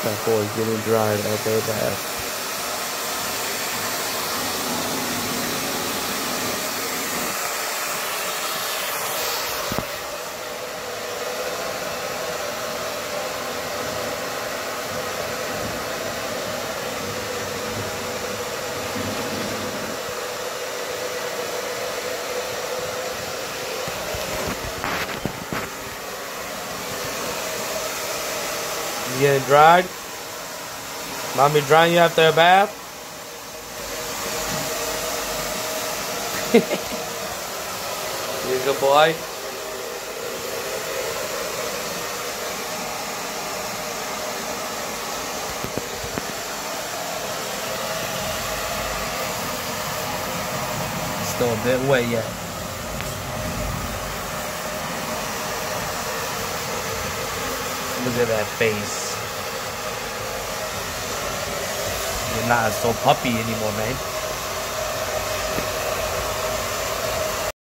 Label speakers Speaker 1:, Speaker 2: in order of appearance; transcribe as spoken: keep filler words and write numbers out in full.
Speaker 1: That boy's getting dried out there bad. You getting dried? Mommy drying you after a bath? You a good boy? Still a bit wet yet. Look at that face. You're not so puppy anymore, man.